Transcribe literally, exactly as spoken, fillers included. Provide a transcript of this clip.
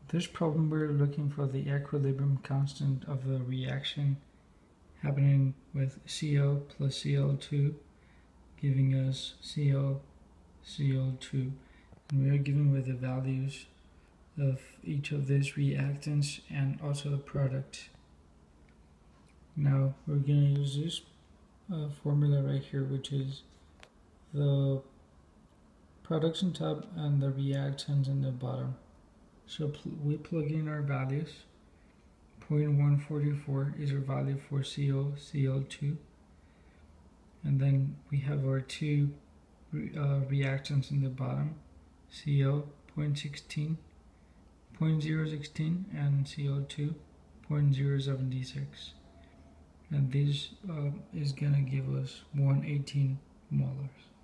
this problem we're looking for the equilibrium constant of the reaction happening with C O plus C L two, giving us C O, C O two, and we are given with the values of each of these reactants and also the product. Now we're going to use this uh, formula right here, which is the products on top and the reactants in the bottom. So pl we plug in our values. zero point one four four is our value for C O, C L two. And then we have our two re uh, reactants in the bottom, C O zero point one six, zero point zero one six, and C O two zero point zero seven six. And this uh, is going to give us one hundred eighteen molars.